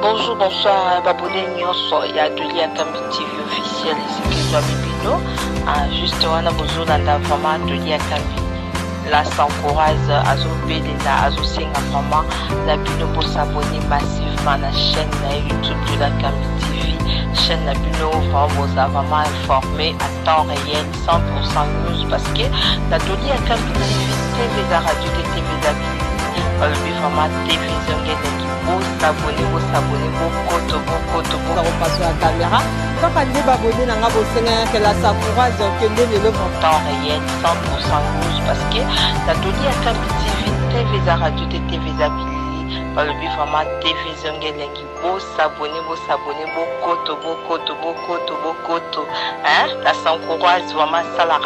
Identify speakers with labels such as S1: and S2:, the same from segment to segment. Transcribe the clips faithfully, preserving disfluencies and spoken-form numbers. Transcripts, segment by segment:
S1: Bonjour, bonsoir, Babone Nyonso, il y a Adolia Kambi T V officiel, c'est qui doit Bibino. Juste, on a besoin d'un vraiment Adolia Kambi. Là, s'encourage à Zobé, à Zosenga vraiment, la Bino pour s'abonner massivement à la chaîne YouTube de la Kambi T V. Chaîne la Bino, vraiment, vous a vraiment informé à temps réel, cent pour cent news, parce que la Adolia Kambi T V, la radio de T V d'Abili, le vraiment T V Zongé. Vous s'abonnez, vous s'abonnez, vous coto, vous coto, vous
S2: repassez la caméra. Quand on est abonné, on a besoin que la s'encourage, que le
S1: en temps réel, cent pour cent news, parce que la Doli à Kambi T V, T V à radio, T V Zabili, par le but vraiment T V Zongelengi, vous s'abonnez, vous s'abonnez, vous coto, vous coto, vous coto, vous coto, hein, la s'encourage vraiment ça la.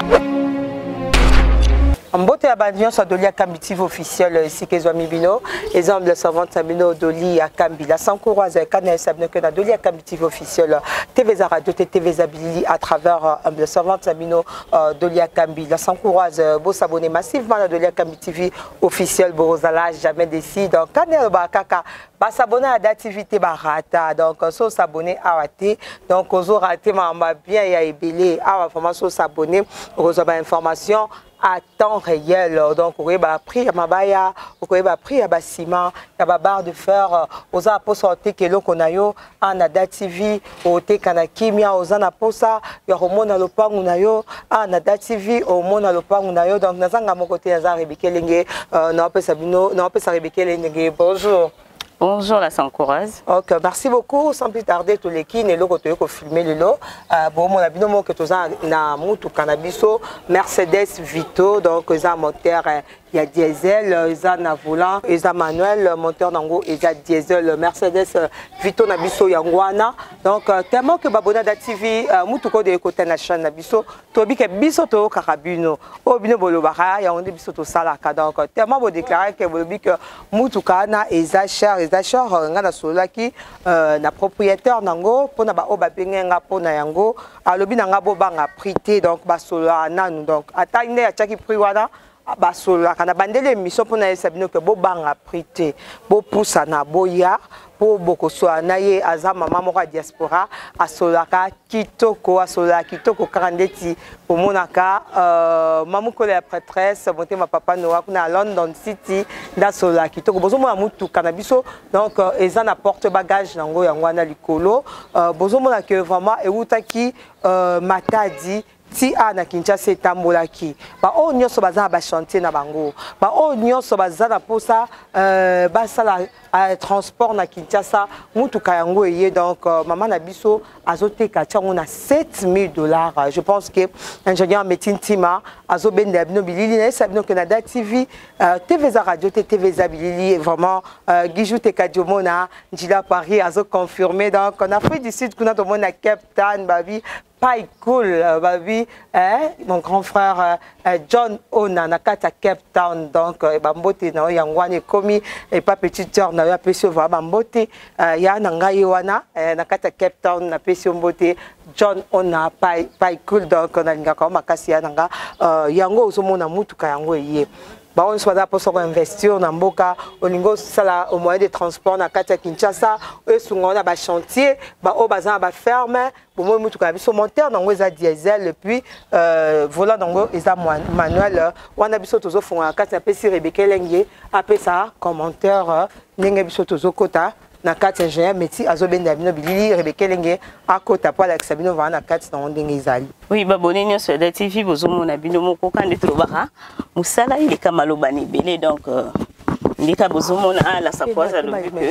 S2: Mbote ya bandion sa Doli à Kambi T V officiel ici que Zoami Bino les hommes de servante Sabino Doli à Kambi la s'encourage canal Sabino que na Doli à Kambi T V officiel T V za radio T V Zabili à travers homme de servante Sabino Doli à Kambi la s'encourage beau s'abonner massivement à Doli à Kambi T V officiel Borozala jamais décide donc canal bakaka ba s'abonner à d'activité barata donc so s'abonner à rater donc aux raté mamba bien ya ebélé à vraiment so s'abonner aux information à temps réel donc on va prix à mabaya on va prix à bâtiment il y a barre de fer aux apôtres que l'on a yo en ada T V au te kanakimia aux anaposa il y a romona lopangu na yo en ada T V au mona lopangu na yo donc nazanga mon côté naza rebekelenge na pesa bino na pesa rebekelenge bonjour.
S3: Bonjour, la Sancourage.
S2: Ok, merci beaucoup. Sans plus tarder, tous les qui ne l'ont pas filmé le lot. Bon, mon avis, non, que tous na moutou cannabiso, Mercedes Vito, donc ils ont moteur, il y a diesel, ils ont volant, ils ont manuel, moteur nango, ils ont diesel, Mercedes Vito nabiso yangwana. Donc tellement que babona da T V, moutou ko de côté na chaîne nabiso, tobi que biso to karabino, o bino bolobara, ya on dit biso to salaka. Donc tellement vous déclarer que vous que moutou kana ils ont cher. D'achat nga na solaki na propriétaire nango pona ba oba benga pona yango alobi nanga bo banga prité donc ba sola nanu donc ata ine ya chaki prix wana ba sola kana bandele mission pona esabino que bo banga prité bo poussa na boya pour beaucoup soit naie azama maman moko diaspora asolaka kitoko asola kitoko karandeti pour monaka euh maman ko la prêtresse monter ma papa noa kuna London City da sola kitoko bozo mo mutu kanabiso donc ezana porte bagage nango yango na likolo bozo mona que vraiment eutaki matadi ti ana Kinshasa etambolaki ba o nyonso baza ba chantier na bango ba o nyonso baza na posa euh basala transport na Kinshasa mutuka yango eye donc maman na biso azoteka tiango na sept mille dollars je pense que ingénieur médecine tima azobenda bino bilili na sabino que na da T V T V za radio T V za bilili vraiment Guijou Tekadiomona njila Paris azo confirmé donc en Afrique du Sud kuna to mona Cape Town babi pas cool babi hein mon grand frère euh, John Ona na kata Cape Town donc bambote na yangwane komi et pas petite sœur na ya pesio va bambote ya na ngai wana na kata Cape Town na pesio mbote John Ona pas pas cool donc na linga ko makasi ya nanga yango uzomona mutuka yango eye ba on soit pour s'en investir na mboka olingo sala au moyen de transport na kata Kinshasa e sungona ba chantier ba o bazan ba ferme pour moi mutuka biso monteur nango eza diesel et puis euh volant nango eza manuel wana biso tozo fonga kata pesi rebekelenge apesa commentaire ninge biso tozo kota na kati ingénieur métier azobenda bino bilili rebekelenge akota pour la sabino va na kati na ndenge izali.
S3: Oui, babone nyonso da T V bozomona bino moko kande trobaka musala ile kama lobani belé donc ndika bozomona la sapoza lobi que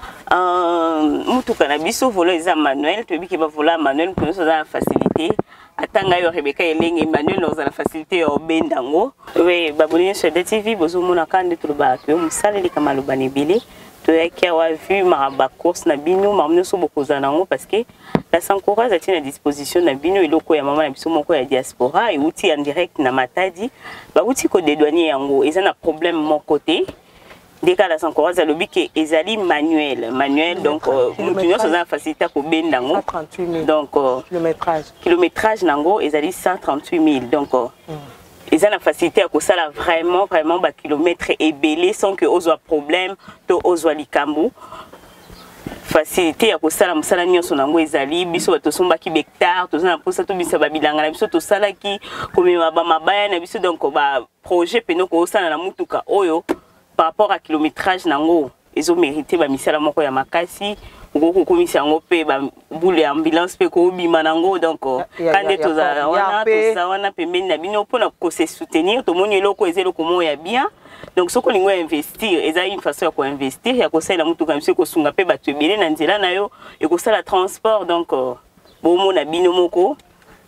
S3: euh mutuka na biso volo eza manuel to biki ba vola manuel pour nous la facilité atanga yo rebeka elenge manuel nous la facilité yo bendango. Oui, babone nyonso da T V bozomona kande trobaka musala ile kama lobani belé qui a vu ma course na bino mamno so bokoza nango parce que la Sancourage a tient à disposition na bino eloko ya maman na biso moko ya diaspora et outil en direct na matadi ba outil ko dédouanier yango ils ont un problème mon côté des cas la Sancourage a lobi que ezali manuel manuel donc mutu nyonso za facilité ko benda ngo
S2: trente-huit mille
S3: donc
S2: kilométrage
S3: kilométrage nango ezali cent trente-huit mille donc ils ont la facilité à ça là vraiment vraiment bas kilomètres et belé sans que aux problème to aux likambu facilité ya kosala mosala nyonso nango ezali biso bato sombaki bectar tozana posa to bisa babilanga na biso tosalaki komema ba mabaya na biso donc ba projet peno ko osala na mutuka oyo par rapport à kilométrage nango ezo mérité ba misala moko ya makasi ngoko komisa ngo pe ba boule ambulance pe ko bima nango donc kande tozala wana tozala wana pembeni na bino pona ko se soutenir to moni eloko ezelo komo ya bien. Donc ce qu'on doit investir, et ça une façon de investir, il y a que ça la mutu comme ce que sunga pe batu belé na nzela na yo et que ça la transport donc bon mon abino moko.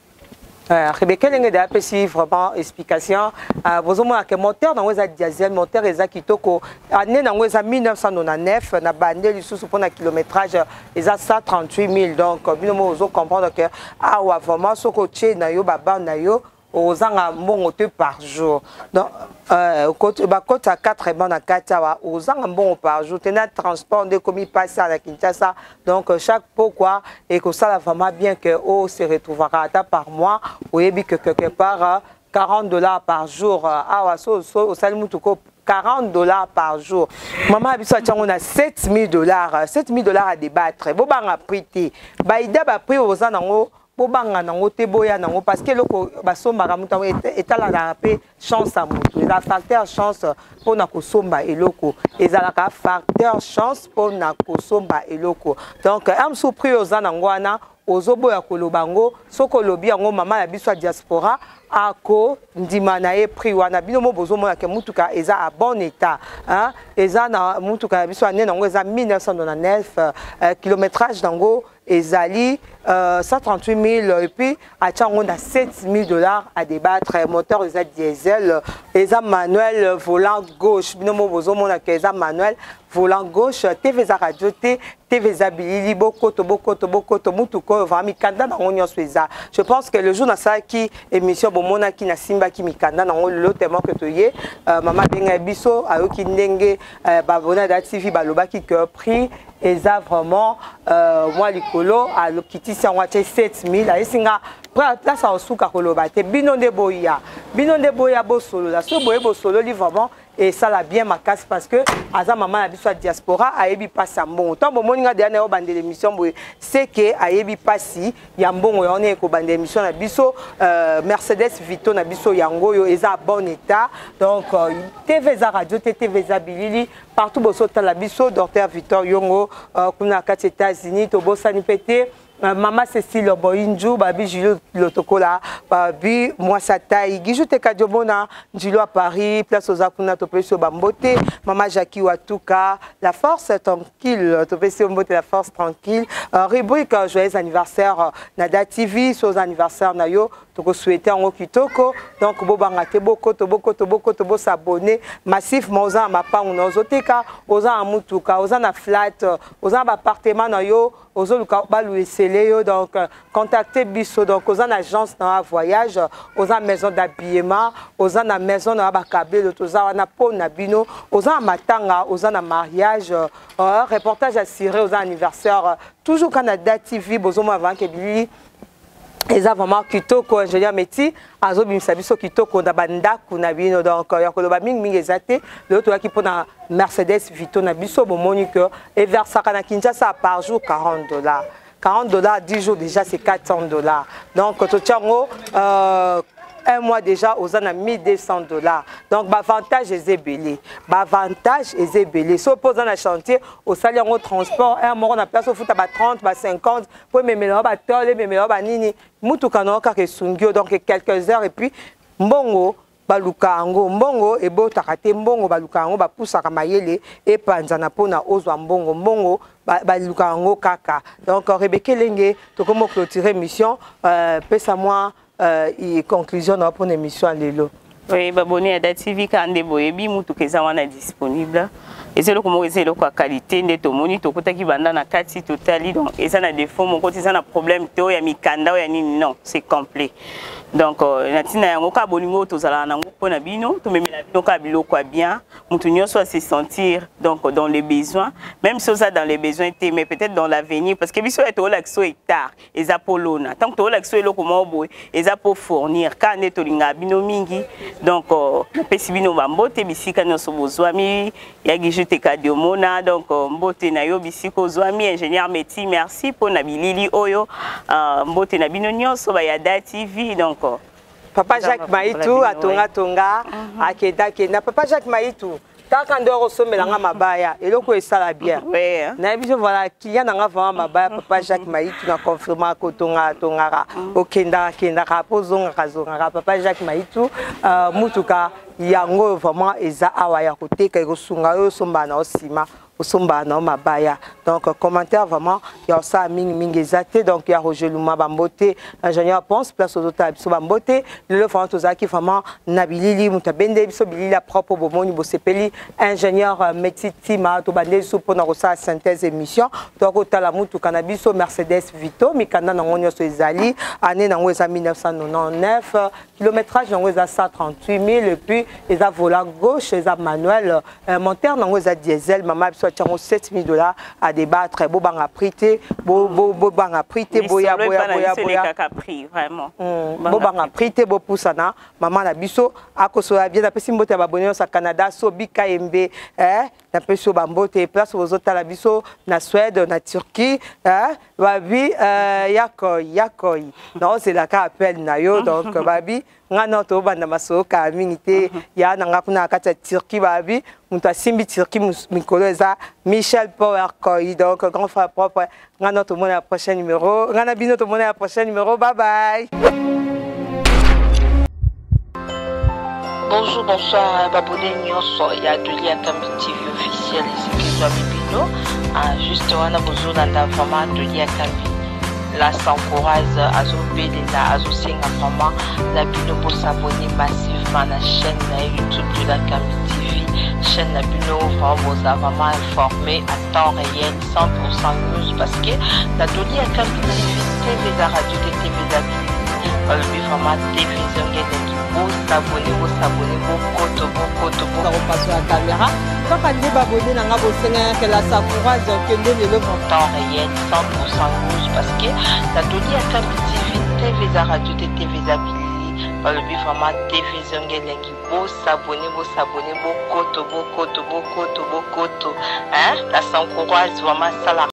S2: Euh, Rebecca l'engé de apesi vraiment explication. Vous avez que moteur dans les diesel moteur est qui toko année dans les mille neuf cent quatre-vingt-dix-neuf na bandé le sous pour un kilométrage est à cent trente-huit mille donc bien vous avez comprendre que ah ouais vraiment ce que na yo baba na yo aux ans bon par jour donc euh côté ba côté à quatre bon à quatre aux ans bon par jour tenant transport de commis passer à la Kinshasa donc chaque pourquoi et que ça vraiment bien que on se retrouvera par mois ou et que quelque part quarante dollars par jour ah so so au salmutuko quarante dollars par jour. Maman a besoin on a sept mille dollars sept mille dollars à débattre bo banga prix baïda ba prix aux ans bobanga nango te boya nango parce que loko basomba muta etala na pe chance à mutu la facteur chance pour na kosomba eloko ezala ka facteur chance pour na kosomba eloko donc am sous prix oza nango wana ozoboya kolobango soko lobi yango mama ya biso diaspora ako ndima na e prix wana bino mo bozo mona ke mutuka eza à bon état hein eza na mutuka ya biso ane nango eza mille neuf cent quatre-vingt-dix-neuf euh, kilométrage nango ezali euh, cent trente-huit mille et puis à on a sept mille dollars à débattre moteur eza diesel eza manuel volant gauche bino mo bozo mona ke eza manuel volant gauche T V za radio T T V za bilili boko to boko to boko to mutuko vraiment mikanda na onyo sweza je pense que le jour na ça qui émission bomona qui na simba qui mikanda na le tellement que toyé maman benga biso ayoki ndenge babona da T V baloba qui que prix eza vraiment euh moi likolo a lokiti si on a sept mille a singa place au suka koloba te bino de boya bino de boya bo solo la so boye bo solo li vraiment et ça l'a bien ma casse parce que aza maman a biso diaspora a yebi passa mbongo tant bon moninga de na bande l'émission boye c'est que a yebi passi ya mbongo on est ko bande émission na biso euh Mercedes Vito na biso yango yo eza bon état donc euh, T V za radio T V za bilili partout boso ta la biso docteur Victor Yongo euh, kuna kati États-Unis to bosani pété Uh, Mama Cécile Boinju, Babi Julio Lotokola, Babi Mwasataï, Gijoute Kadiobona, Julio à Paris, Place aux Akuna, Topesio Bambote, Mama Jackie Watuka, La Force Tranquille, Topesio Bambote, La Force Tranquille, uh, rubrique uh, Joyeux anniversaire, uh, Nada T V, Sos anniversaire Nayo, Toko souhaiter en Okitoko, donc Bobanga Teboko, Toboko, Toboko, Tobo s'abonner, massif, Moza, Mapa, Unozoteka, Oza Amutuka, Oza na flat, Oza appartement Nayo, Ozo Luka Balou Seleo, donc contactez Bisso, donc aux agence dans un voyage, aux maison d'habillement, aux na maison dans un câble, aux na po nabino, aux matanga, aux na mariage, euh, reportage assuré aux anniversaires, toujours Canada T V, bozomo avant que Billy. Et ça vraiment kitoko ingénieur métier azo bimisa biso kitoko da banda kuna bino donc ya koloba mingi mingi ezate le to ki pona Mercedes Vito na biso bomoni que et vers ça kana Kinshasa par jour quarante dollars quarante dollars dix jours déjà c'est quatre cents dollars donc to tiango euh un mois déjà aux ans à mille deux cents dollars. Donc, l'avantage est ébélé. L'avantage est ébélé. Si on pose dans le chantier, au salaire au transport, un mois on a place au foot à trente, cinquante, pour me mettre à tole, me mettre à nini, moutou kano ka kesungio donc quelques heures et puis mbongo baluka ngo mbongo et bo takate mbongo baluka ngo ba poussa ka mayele et panzana pona ozwa mbongo mbongo baluka ngo kaka. Donc Rebecca Lenge to comment clôturer mission euh pesa moi Euh, et conclusion pour l'émission à l'élo.
S3: Oui, abonné à T V quand des boyebi mutu keza wana disponible. Et c'est le comment c'est le quoi qualité de to moni to kota ki banda na kati totali donc et ça na défaut mon côté ça na problème to ya mikanda ya nini non c'est complet. Donc na tina yango ka bolingo to zala na ngo pona bino to memela bino ka biloko bien mutu nyonso se sentir donc dans les besoins même si ça dans les besoins mais peut-être dans l'avenir parce que biso est au laxo hectare et za polona tant que au laxo eloko mo boy et za pour fournir quand ne to linga bino mingi donc pesi bino bambote bisika nyonso bozwa mi ya giju tete kadiomona donc mbote na yo bisiko zwami ingénieur métier merci pour na bilili oyo mbote na bino nyonso ba ya Da T V donc
S2: Papa Jacques Maïtou atonga tonga akeda kenda Papa Jacques Maïtou kaka ndo osomelanga mabaya eloko esala bien na biso voilà client nanga vraiment mabaya Papa Jacques Maïtou na confirmer ko tonga tonga okenda kenda ka pozonga kazonga Papa Jacques Maïtou mutuka yango vraiment eza awa ya koteka ekosunga yo somba na osima osomba na mabaya donc commentaire vraiment ya ça mingi mingi ezate donc ya Roger Luma bambote ingénieur pense place aux autres biso bambote le vraiment tozaki vraiment na bilili mutabende biso bilili la propre bomoni bosepeli ingénieur métier tima to bande so pona ko sa synthèse émission donc otala mutu kana biso Mercedes Vito mikanda na ngonyo so ezali année nango eza mille neuf cent quatre-vingt-dix-neuf kilométrage nango eza cent trente-huit mille et puis eza volant gauche eza manuel moteur nango eza diesel mama biso sept mille dollars à débattre beau bang prité beau beau beau bang prité boya boya boya boya
S3: vraiment
S2: beau bang prité beau poussana maman la biso akosola bien na pesi mbote ya babonyo sa Canada so bika embe eh na peso bambote place aux autres la biso na Suède na Turquie eh babi yakoy yakoy non c'est la ka appel na yo donc babi ngana to banda masoka minité ya nanga kuna kata Turquie babi muta simbi Turquie mikolo eza Michel Power Koy donc grand frère propre ngana to mona prochain numéro ngana bino to mona prochain numéro bye bye.
S1: Bonjour, bonsoir, Babodé Nyonso, il y a deux liens T V officiel, c'est qui doit bibino. Juste, on a besoin d'un vraiment de liens T V. Là, ça encourage à zobéder, à zosinga vraiment, la bino pour s'abonner massivement à la chaîne YouTube de la T V. Chaîne la bino, vraiment, vous a vraiment informé à temps réel, cent pour cent news, parce que la deux liens T V, T V, la radio, T V, la le vraiment T V, vous s'abonnez, vous s'abonnez, vous coto, vous coto, vous
S2: repassez la caméra. Quand on dit abonné, on a besoin que la Sakura, donc le le
S1: temps réel, cent pour cent news, parce que la donnée à T V, T V, la radio, T V, la par le but vraiment T V, Zongelengi, vous s'abonnez, vous s'abonnez, vous coto, vous coto, vous coto, vous coto, hein, la Sakura, vraiment ça la